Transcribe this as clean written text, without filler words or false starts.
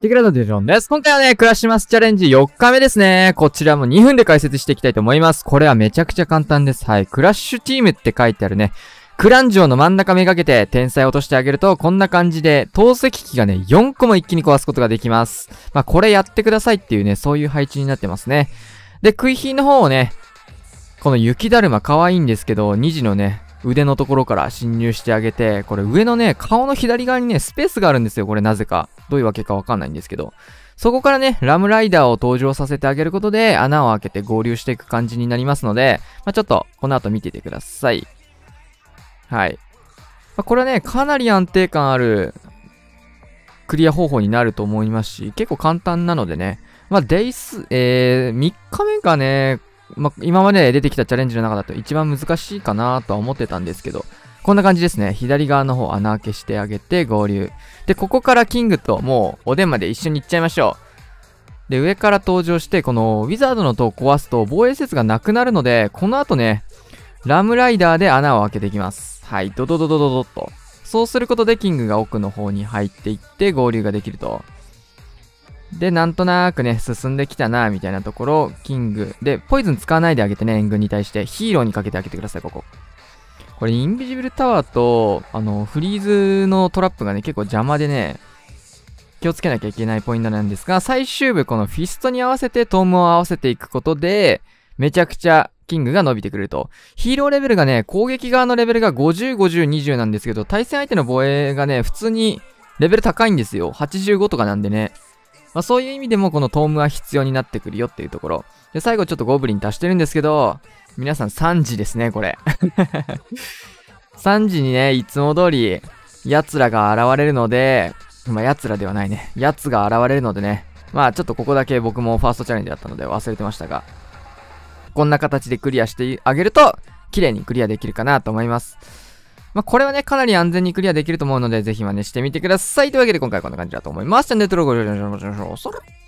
ティクラドデジョンです。今回はね、クラッシュマスチャレンジ4日目ですね。こちらも2分で解説していきたいと思います。これはめちゃくちゃ簡単です。はい。クラッシュチームって書いてあるね。クラン城の真ん中めがけて天才を落としてあげると、こんな感じで、投石機がね、4個も一気に壊すことができます。まあ、これやってくださいっていうね、そういう配置になってますね。で、食い火の方をね、この雪だるま可愛いんですけど、2時のね、腕のところから侵入してあげて、これ上のね、顔の左側にね、スペースがあるんですよ。これなぜか。どういうわけかわかんないんですけど。そこからね、ラムライダーを登場させてあげることで、穴を開けて合流していく感じになりますので、まあ、ちょっと、この後見ててください。はい。まあ、これはね、かなり安定感ある、クリア方法になると思いますし、結構簡単なのでね。まあ、3日目かね、まあ、今まで出てきたチャレンジの中だと一番難しいかなとは思ってたんですけど、こんな感じですね。左側の方穴開けしてあげて合流。で、ここからキングともうおでんまで一緒に行っちゃいましょう。で、上から登場して、このウィザードの塔を壊すと防衛施設がなくなるので、この後ね、ラムライダーで穴を開けていきます。はい、ドドドドドドッと。そうすることでキングが奥の方に入っていって合流ができると。で、なんとなくね、進んできたな、みたいなところ、キング。で、ポイズン使わないであげてね、援軍に対して、ヒーローにかけてあげてください、ここ。これ、インビジブルタワーと、フリーズのトラップがね、結構邪魔でね、気をつけなきゃいけないポイントなんですが、最終部、このフィストに合わせて、トームを合わせていくことで、めちゃくちゃ、キングが伸びてくると。ヒーローレベルがね、攻撃側のレベルが50、50、20なんですけど、対戦相手の防衛がね、普通にレベル高いんですよ。85とかなんでね。まあそういう意味でもこのトームは必要になってくるよっていうところ。で、最後ちょっとゴブリン足してるんですけど、皆さん3時ですね、これ。3時にね、いつも通り、奴らが現れるので、まあ奴らではないね。奴が現れるのでね。まあちょっとここだけ僕もファーストチャレンジだったので忘れてましたが、こんな形でクリアしてあげると、綺麗にクリアできるかなと思います。まあ、これはね、かなり安全にクリアできると思うので、ぜひ真似してみてください。というわけで今回はこんな感じだと思います。チャンネル登録お願いします。